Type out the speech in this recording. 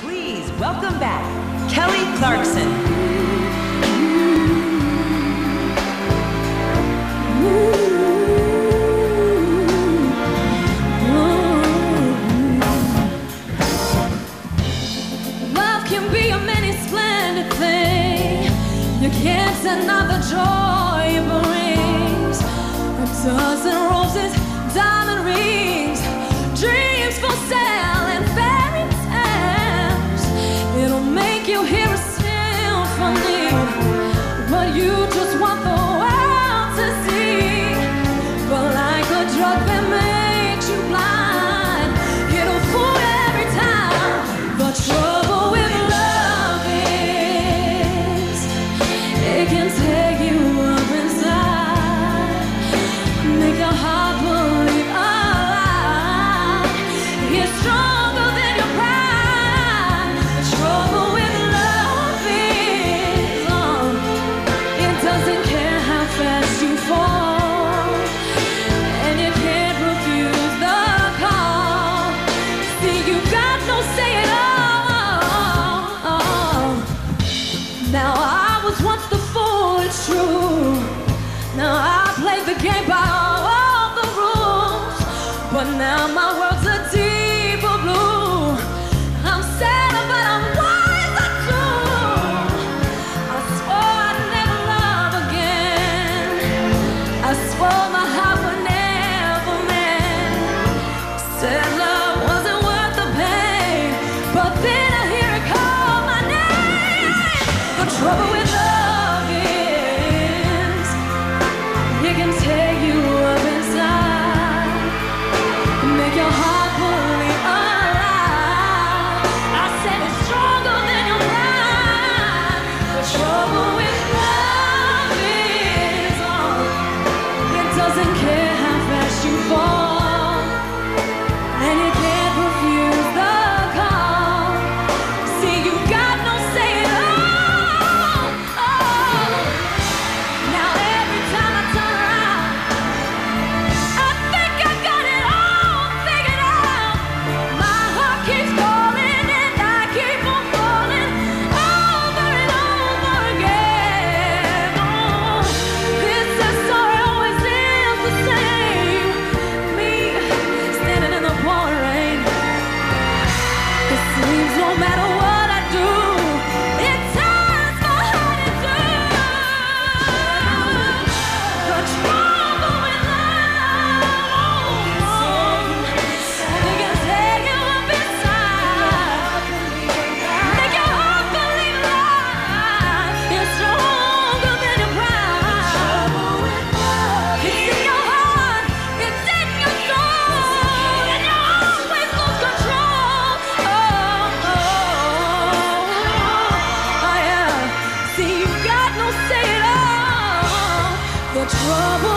Please welcome back Kelly Clarkson. You can't deny the joy it brings. A dozen roses, diamond rings, dreams for sale and fairy tales. It'll make you hear a symphony, but you just want the world to see. But like a drug that makes you blind, it'll fool you every time. The trouble with love is it can take you up inside, make your heart believe alive. It's stronger than your pride. The trouble with love is it doesn't care how fast you fall, and you can't refuse the call. See, you got no say at all. Now I was once the fool, it's true. Now I play the game by all the rules, but now my world's a deeper blue. I'm sad, but I'm wiser too. I swore I'd never love again. I swore my heart would never mend. Said love wasn't worth the pain, but then I hear it call my name. The trouble with love is it can take you up inside, make your heart believe alive. I said it's stronger than your pride. The trouble with love is it doesn't care how fast you fall, and you can't refuse the call. See, you got no say at all. Now every time I turn around, I think I got it all figured out. My heart keeps calling and I keep on falling over and over again. This story always ends the same. Me standing in the pouring rain. It seems no matter what I do, it turns my heart into the trouble with love. It can take you up inside, make your heart believe life. It's stronger than your pride. It's in your heart, it's in your soul, and you always lose control. Oh yeah. See, you got no say at all. The trouble